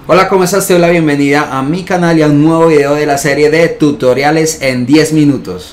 Hola, ¿cómo estás? Te doy la bienvenida a mi canal y a un nuevo video de la serie de tutoriales en 10 minutos.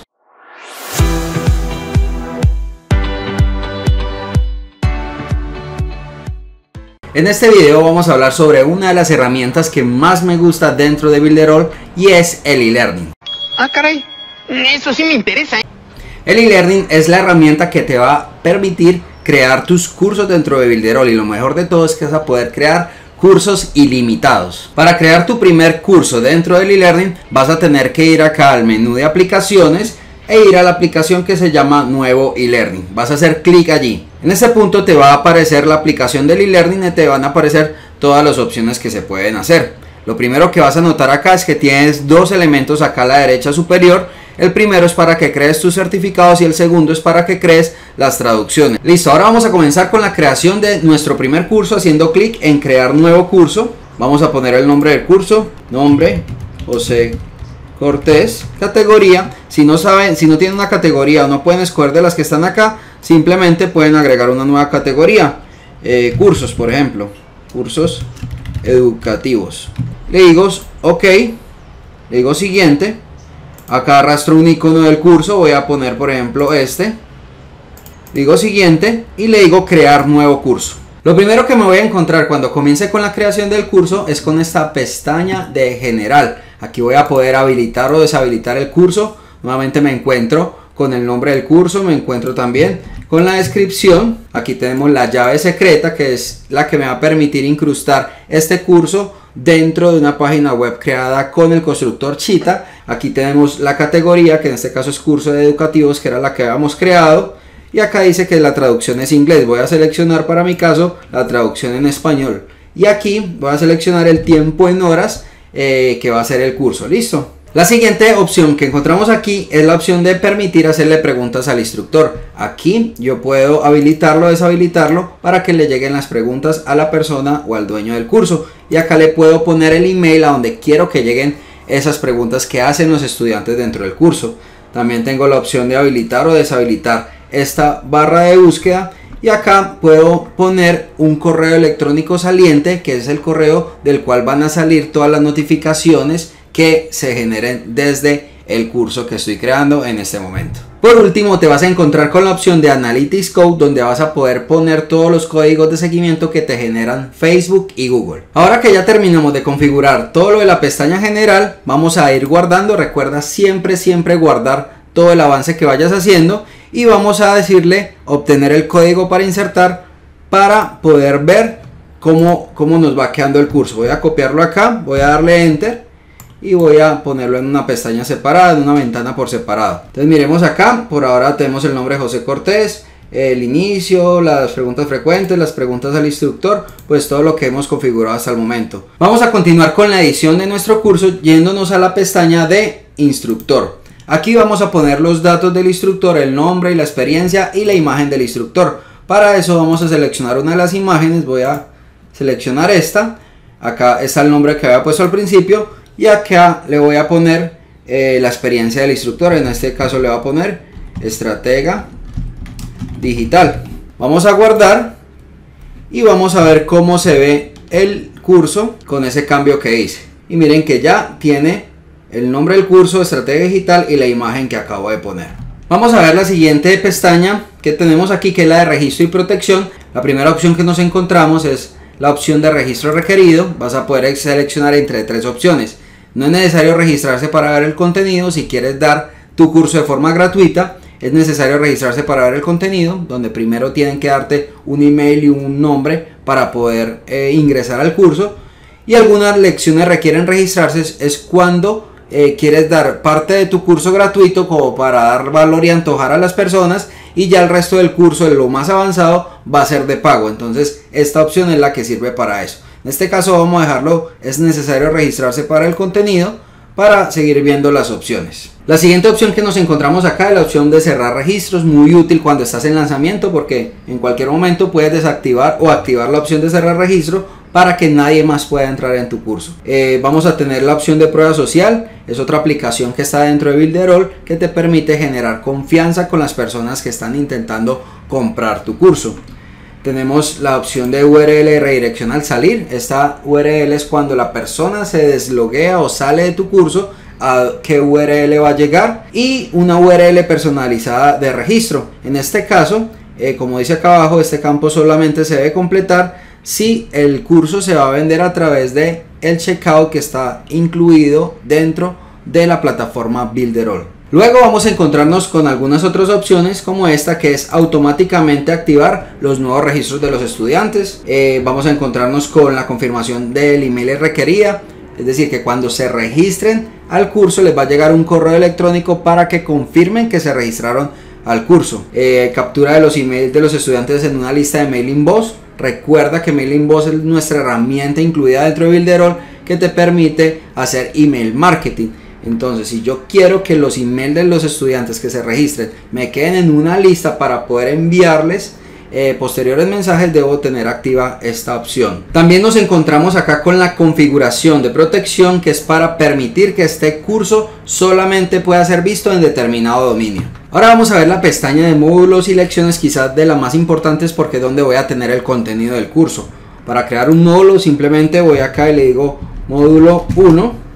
En este video vamos a hablar sobre una de las herramientas que más me gusta dentro de Builderall y es el e-learning. Ah, caray, eso sí me interesa. El e-learning es la herramienta que te va a permitir crear tus cursos dentro de Builderall, y lo mejor de todo es que vas a poder crear cursos ilimitados. Para crear tu primer curso dentro del e-learning vas a tener que ir acá al menú de aplicaciones e ir a la aplicación que se llama Nuevo e-learning. Vas a hacer clic allí. En este punto te va a aparecer la aplicación del e-learning y te van a aparecer todas las opciones que se pueden hacer. Lo primero que vas a notar acá es que tienes dos elementos acá a la derecha superior. El primero es para que crees tus certificados y el segundo es para que crees las traducciones. Listo, ahora vamos a comenzar con la creación de nuestro primer curso haciendo clic en crear nuevo curso. Vamos a poner el nombre del curso, nombre José Cortés, categoría. Si no tienen una categoría o no pueden escoger de las que están acá, simplemente pueden agregar una nueva categoría. Cursos, por ejemplo, cursos educativos. Le digo ok, le digo siguiente. Acá arrastro un icono del curso, voy a poner por ejemplo este. Digo siguiente y le digo crear nuevo curso. Lo primero que me voy a encontrar cuando comience con la creación del curso es con esta pestaña de general. Aquí voy a poder habilitar o deshabilitar el curso. Nuevamente me encuentro con el nombre del curso, me encuentro también con la descripción. Aquí tenemos la llave secreta, que es la que me va a permitir incrustar este curso dentro de una página web creada con el constructor Cheetah. Aquí tenemos la categoría, que en este caso es curso de educativos, que era la que habíamos creado, y acá dice que la traducción es inglés. Voy a seleccionar para mi caso la traducción en español y aquí voy a seleccionar el tiempo en horas que va a ser el curso. Listo. La siguiente opción que encontramos aquí es la opción de permitir hacerle preguntas al instructor. Aquí yo puedo habilitarlo o deshabilitarlo para que le lleguen las preguntas a la persona o al dueño del curso. Y acá le puedo poner el email a donde quiero que lleguen esas preguntas que hacen los estudiantes dentro del curso. También tengo la opción de habilitar o deshabilitar esta barra de búsqueda. Y acá puedo poner un correo electrónico saliente, que es el correo del cual van a salir todas las notificaciones que se generen desde el curso que estoy creando en este momento. Por último, te vas a encontrar con la opción de Analytics Code, donde vas a poder poner todos los códigos de seguimiento que te generan Facebook y Google. Ahora que ya terminamos de configurar todo lo de la pestaña general, vamos a ir guardando. Recuerda siempre guardar todo el avance que vayas haciendo y vamos a decirle obtener el código para insertar para poder ver cómo nos va quedando el curso. Voy a copiarlo acá, voy a darle enter y voy a ponerlo en una pestaña separada, en una ventana por separado. Entonces miremos acá, por ahora tenemos el nombre José Cortés, el inicio, las preguntas frecuentes, las preguntas al instructor, pues todo lo que hemos configurado hasta el momento. Vamos a continuar con la edición de nuestro curso yéndonos a la pestaña de instructor. Aquí vamos a poner los datos del instructor, el nombre y la experiencia y la imagen del instructor. Para eso vamos a seleccionar una de las imágenes, voy a seleccionar esta. Acá está el nombre que había puesto al principio y acá le voy a poner la experiencia del instructor. En este caso le voy a poner estratega digital. Vamos a guardar y vamos a ver cómo se ve el curso con ese cambio que hice. Y miren que ya tiene el nombre del curso, estrategia digital y la imagen que acabo de poner. Vamos a ver la siguiente pestaña que tenemos aquí, que es la de registro y protección. La primera opción que nos encontramos es la opción de registro requerido. Vas a poder seleccionar entre tres opciones. No es necesario registrarse para ver el contenido. Si quieres dar tu curso de forma gratuita, es necesario registrarse para ver el contenido, donde primero tienen que darte un email y un nombre para poder ingresar al curso. Y algunas lecciones requieren registrarse, es cuando quieres dar parte de tu curso gratuito como para dar valor y antojar a las personas, y ya el resto del curso, de lo más avanzado, va a ser de pago. Entonces esta opción es la que sirve para eso. En este caso vamos a dejarlo, es necesario registrarse para el contenido, para seguir viendo las opciones. La siguiente opción que nos encontramos acá es la opción de cerrar registros, muy útil cuando estás en lanzamiento, porque en cualquier momento puedes desactivar o activar la opción de cerrar registro para que nadie más pueda entrar en tu curso. Vamos a tener la opción de prueba social, es otra aplicación que está dentro de Builderall que te permite generar confianza con las personas que están intentando comprar tu curso. Tenemos la opción de URL redirección al salir. Esta URL es cuando la persona se desloguea o sale de tu curso, a qué URL va a llegar, y una URL personalizada de registro. En este caso, como dice acá abajo, este campo solamente se debe completar si el curso se va a vender a través de el checkout que está incluido dentro de la plataforma Builderall. Luego vamos a encontrarnos con algunas otras opciones como esta, que es automáticamente activar los nuevos registros de los estudiantes. Vamos a encontrarnos con la confirmación del email requerida, es decir, que cuando se registren al curso les va a llegar un correo electrónico para que confirmen que se registraron al curso. Captura de los emails de los estudiantes en una lista de MailingBoss. Recuerda que MailingBoss es nuestra herramienta incluida dentro de Builderall que te permite hacer email marketing. Entonces, si yo quiero que los emails de los estudiantes que se registren me queden en una lista para poder enviarles posteriores mensajes, debo tener activa esta opción. También nos encontramos acá con la configuración de protección, que es para permitir que este curso solamente pueda ser visto en determinado dominio. Ahora vamos a ver la pestaña de módulos y lecciones, quizás de las más importantes porque es donde voy a tener el contenido del curso. Para crear un módulo simplemente voy acá y le digo módulo 1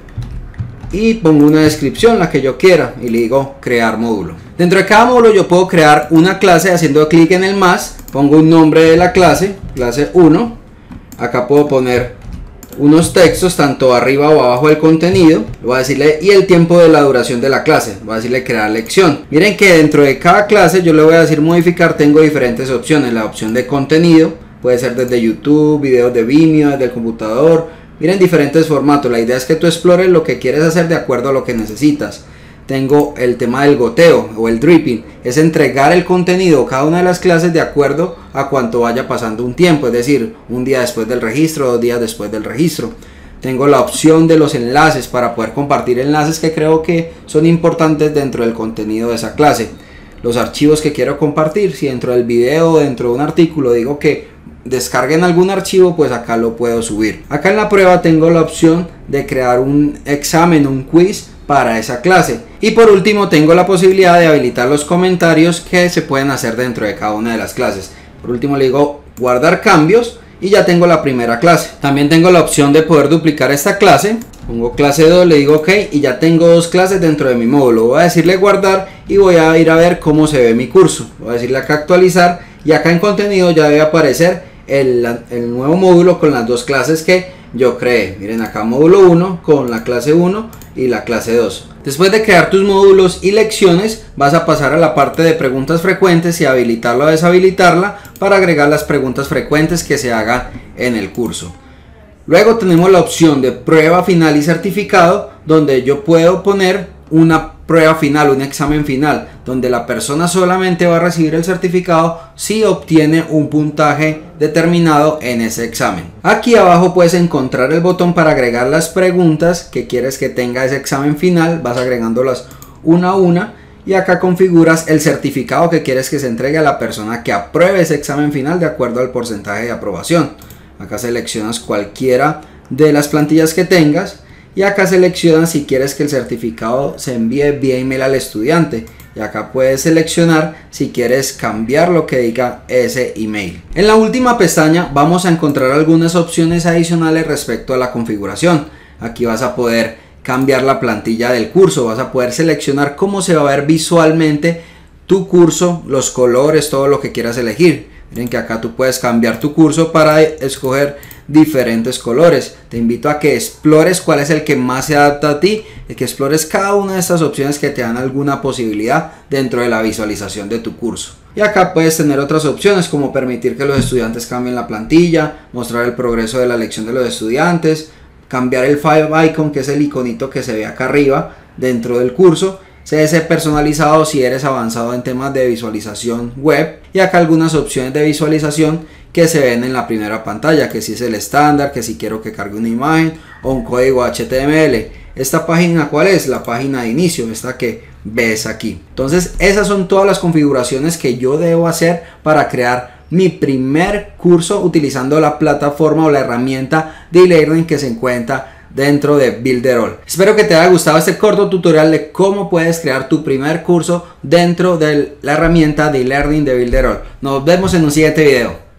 y pongo una descripción, la que yo quiera, y le digo crear módulo. Dentro de cada módulo yo puedo crear una clase haciendo clic en el más, pongo un nombre de la clase, clase 1, acá puedo poner unos textos tanto arriba o abajo del contenido, voy a decirle y el tiempo de la duración de la clase, voy a decirle crear lección. Miren que dentro de cada clase yo le voy a decir modificar, tengo diferentes opciones, la opción de contenido, puede ser desde YouTube, videos de Vimeo, desde el computador. Miren, diferentes formatos. La idea es que tú explores lo que quieres hacer de acuerdo a lo que necesitas. Tengo el tema del goteo o el dripping. Es entregar el contenido cada una de las clases de acuerdo a cuánto vaya pasando un tiempo. Es decir, un día después del registro, 2 días después del registro. Tengo la opción de los enlaces para poder compartir enlaces que creo que son importantes dentro del contenido de esa clase. Los archivos que quiero compartir. Si dentro del video o dentro de un artículo digo que descarguen algún archivo, pues acá lo puedo subir. Acá en la prueba tengo la opción de crear un examen, un quiz para esa clase. Y por último tengo la posibilidad de habilitar los comentarios que se pueden hacer dentro de cada una de las clases. Por último le digo guardar cambios y ya tengo la primera clase. También tengo la opción de poder duplicar esta clase. Pongo clase 2, le digo ok y ya tengo 2 clases dentro de mi módulo. Voy a decirle guardar y voy a ir a ver cómo se ve mi curso. Voy a decirle acá actualizar y acá en contenido ya debe aparecer el nuevo módulo con las 2 clases que yo creé. Miren acá módulo 1 con la clase 1 y la clase 2. Después de crear tus módulos y lecciones vas a pasar a la parte de preguntas frecuentes y habilitarla o deshabilitarla para agregar las preguntas frecuentes que se hagan en el curso. Luego tenemos la opción de prueba final y certificado, donde yo puedo poner una prueba final, un examen final, donde la persona solamente va a recibir el certificado si obtiene un puntaje determinado en ese examen. Aquí abajo puedes encontrar el botón para agregar las preguntas que quieres que tenga ese examen final, vas agregándolas una a una y acá configuras el certificado que quieres que se entregue a la persona que apruebe ese examen final de acuerdo al porcentaje de aprobación. Acá seleccionas cualquiera de las plantillas que tengas y acá seleccionas si quieres que el certificado se envíe vía email al estudiante y acá puedes seleccionar si quieres cambiar lo que diga ese email. En la última pestaña vamos a encontrar algunas opciones adicionales respecto a la configuración. Aquí vas a poder cambiar la plantilla del curso, vas a poder seleccionar cómo se va a ver visualmente tu curso, los colores, todo lo que quieras elegir. Miren que acá tú puedes cambiar tu curso para escoger diferentes colores. Te invito a que explores cuál es el que más se adapta a ti y que explores cada una de estas opciones que te dan alguna posibilidad dentro de la visualización de tu curso. Y acá puedes tener otras opciones como permitir que los estudiantes cambien la plantilla, mostrar el progreso de la lección de los estudiantes, cambiar el file icon, que es el iconito que se ve acá arriba dentro del curso, CS personalizado si eres avanzado en temas de visualización web, y acá algunas opciones de visualización que se ven en la primera pantalla, que si es el estándar, que si quiero que cargue una imagen o un código HTML. Esta página, ¿cuál es? La página de inicio, esta que ves aquí. Entonces esas son todas las configuraciones que yo debo hacer para crear mi primer curso utilizando la plataforma o la herramienta de e-learning que se encuentra dentro de Builderall. Espero que te haya gustado este corto tutorial de cómo puedes crear tu primer curso dentro de la herramienta de e-learning de Builderall. Nos vemos en un siguiente video.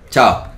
Chao.